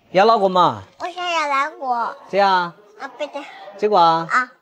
要哪个嘛？ 我想要那个。 这样？ 啊，不对。 这个啊？ 啊。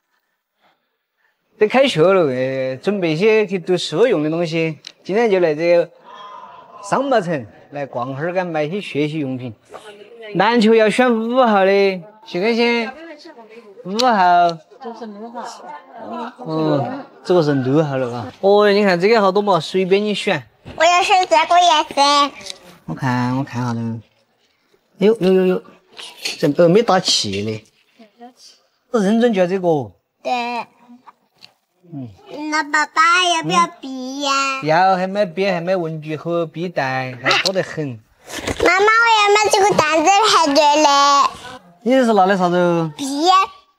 得开学了，准备些去读书用的东西。今天就来这个商贸城来逛会儿，敢买些学习用品。篮球要选5号的，徐开先5号。这是6号。这个是6号了啊。哦，你看这个好多嘛，随便你选。 我要选这个颜色。 我看下头。有，这没打气的。我认真觉得这个。 对。那爸爸要不要笔呀？ 要，还买笔，还买文具盒、笔袋，还多得很。 妈妈，我要买这个单子排队的。 你这是拿的啥子？ 笔。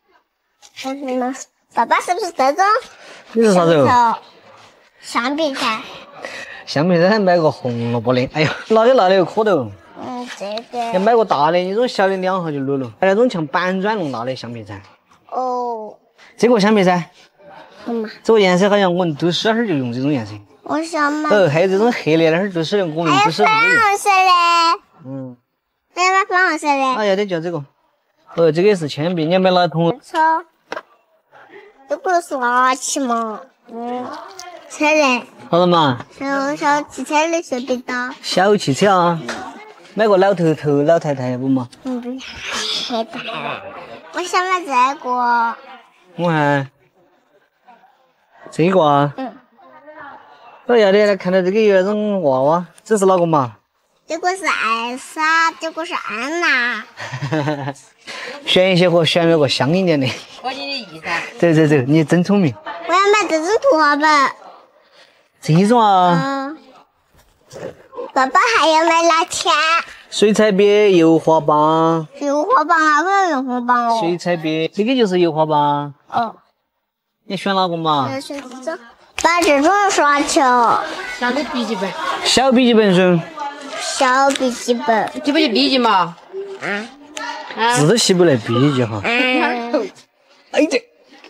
爸爸是不是这种？ 你是啥子？ 橡皮擦。 橡皮擦还买个红萝卜的，哎呦，拿的有蝌蚪。 这个。 要买个大的，那种小的2号就落了，还有那种像板砖弄大的橡皮擦。 哦。 这个橡皮擦。这个颜色好像我们读书那儿就用这种颜色。 我想买。 还有这种黑的，那儿读书的，我们读书还有粉红色的。还有粉红色的。 要得叫这个。这个也是铅笔，你要买哪桶？ 错。这个是垃圾嘛？车的。 好了嘛？ 小汽车的小笔刀。 小汽车啊？买个老头头、老太太不嘛？ 不太大了。我想买这个。 我看。这个啊，要得，看到这个有那种娃娃，这是哪个嘛？ 这个是艾莎，这个是安娜。 选一些和选那个相应点的。 合你的意噻。 走，你真聪明。 我要买这种图画本。 这种啊？ 爸爸还要买哪钱？ 水彩笔、油画棒。 油画棒哪个油画棒哦？ 水彩笔，这个就是油画棒。你选哪个嘛？ 我选这种。把这种刷球。 小的笔记本。 小笔记本是？ 小笔记本。 这不就笔记嘛？ 字都写不来笔记哈。哎这。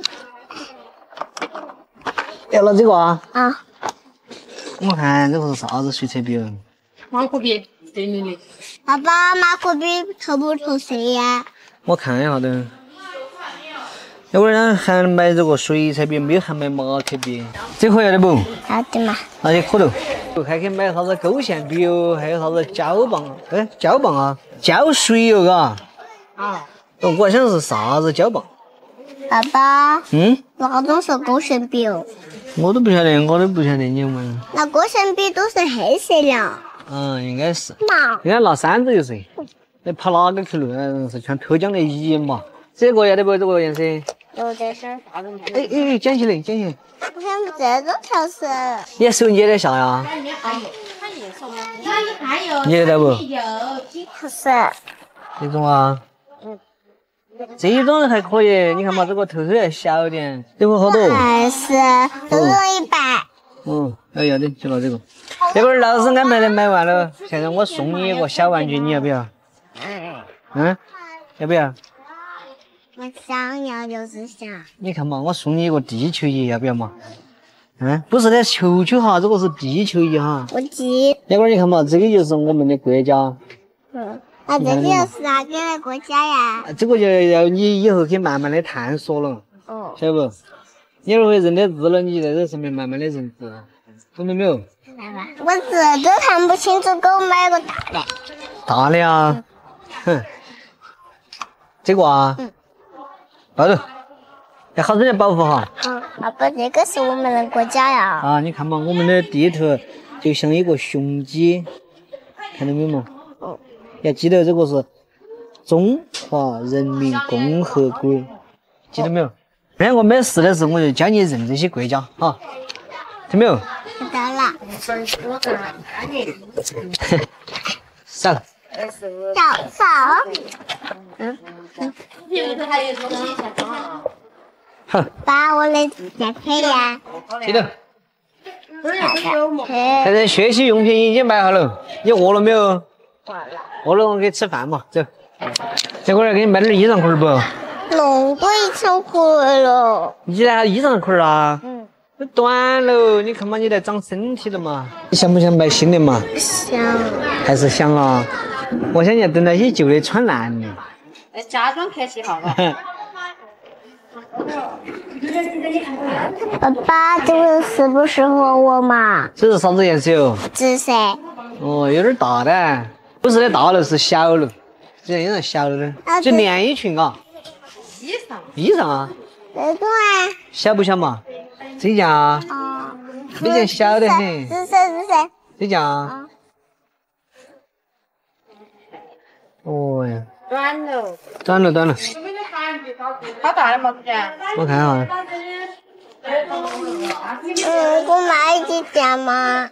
要了这个啊？我看这个是啥子水彩笔？ 马克笔，对的。 爸爸，马克笔投不投色呀？ 我看一下的。要不然还买这个水彩笔，没有还买马克笔，这可要得不？ 要得嘛。 那就可头。还可以买啥子勾线笔哟，还有啥子胶棒？胶棒啊，胶水哟，嘎。我想是啥子胶棒？ 爸爸。哪种是勾线笔哦？ 我都不晓得，你问。 那勾线笔都是黑色的。 应该是。应该拿扇子就是。你跑哪个去了？是全偷奖的一嘛？这个要得不？这个颜色？ 有的是。 捡起来。 我想这种调色。 你手捏得下呀？捏得不？ 是。 这种啊？这一种还可以，你看嘛，这个头要小点，这个好多。 是，都是100。 要得，就拿这个。这会儿老师安排的买完了，现在我送你一个小玩具，你要不要？要不要？ 我想要，就是想。 你看嘛，我送你一个地球仪，要不要嘛？不是的，球球哈，这个是地球仪哈。 我记。 那会儿你看嘛，这个就是我们的国家。 那这个是哪个国家呀？ 这个就要你以后可以慢慢的探索了。晓得不？你要会认得字了，你在这上面慢慢的认字，懂了没有？ 我字都看不清楚，给我买个大的。 大的啊？这个啊？抱着，要好生的保护哈。 爸爸，这个是我们的国家呀。 你看嘛，我们的地图就像一个雄鸡，看到没有嘛？要记得这个是中华人民共和国，记得没有？那我没事的时候我就教你认这些国家哈，听没有？ 知道了。 少。 少。爸，我的健康呀。 记得。现在学习用品已经买好了，你饿了没有？饿了我给你吃饭嘛，走。这会儿给你买点衣裳裤不？ 弄过一层裤了。 你来衣裳裤啊？都短了，你看嘛，你来长身体了嘛？你想不想买新的嘛？ 想。 还是想啊？ 我想要等那些旧的穿烂的。 假装客气好吧？ 爸爸，这个适不适合我嘛？ 这是啥子颜色哟？ 紫色。 哦，有点大的，不是的大了，是小了，这样有点小了啊就连衣裙啊，衣裳啊， 这个啊？ 小不小嘛？这件啊， 哦。 这件小得很， 紫色。 这件啊，哦呀， 短了。 短了， 好大的嘛，这件？ 我看下， 给我买几件嘛？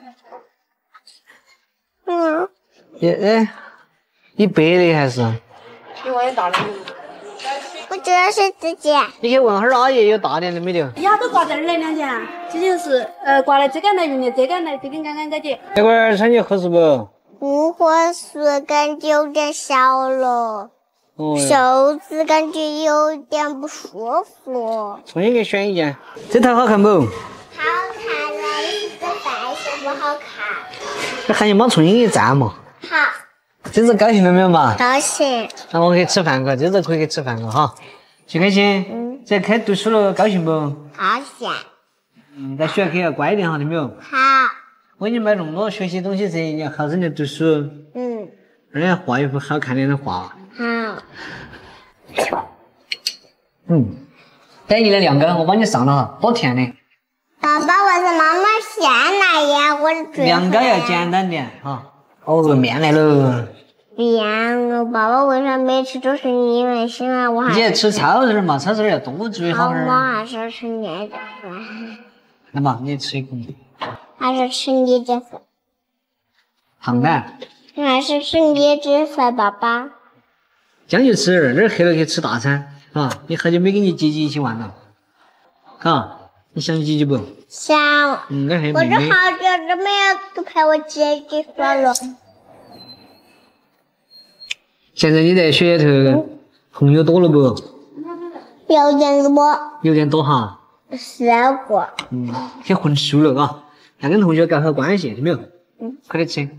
你白的还是？ 比我也大的。 我觉得是这件。 你去问下阿姨有大点的没得？ 呀，都挂这儿来2件，这就是挂的这个来用的，这个来这跟刚刚这件。 这会儿穿起合适不？ 不合适，感觉有点小了， 哦， 袖子感觉有点不舒服。 重新给选一件，这套好看不？ 好看了，这白色不好看。 这喊你妈重新给粘嘛。 好， 这次高兴了没有嘛？ 高兴。 那我可以吃饭个，这次可以去吃饭个哈。徐开心，这开读书了，高兴不？ 高兴。 在学校可要乖一点哈，听没有？ 好。 我给你买那么多学习东西噻，你要好生的读书。而且画一幅好看点的画。 好。 带你的凉糕，我帮你上了哈，多甜的。 爸爸，为什么妈妈先来呀？我凉糕要简单点哈。哦，面来了。 面了，爸爸为啥没吃？就是因为现在我还。 你吃超市嘛，超市要多注意好点。 我还是吃你的饭。 来嘛，你吃一口。 还是吃你的饭。 胖的。 还是吃你的饭，爸爸。 将就吃点，这黑了去吃大餐啊！你好久没跟你姐姐一起玩了，啊？你想姐姐不？ 想。 那还有我这妹妹。 好久都没有陪我姐姐玩了。 现在你在学校头朋友多了不？ 有点多。 有点多哈。 3个。 去混熟了啊！要跟同学搞好关系，听没有？快点吃。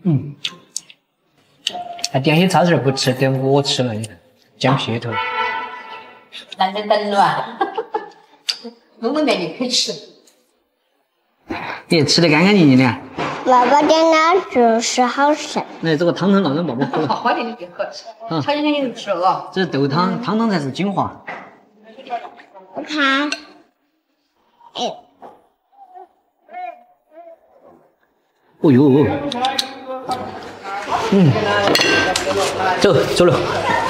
还点起超市不吃，点我吃了，你看，讲撇头。 那就等了啊。弄到面你可以吃。 你吃得干干净净的。 爸爸点的就是好吃。 来，这个汤汤让爸爸喝了。 好点你别喝，超级你吃了。 这是豆汤，汤才是精华。 我看。 哦呦，走了。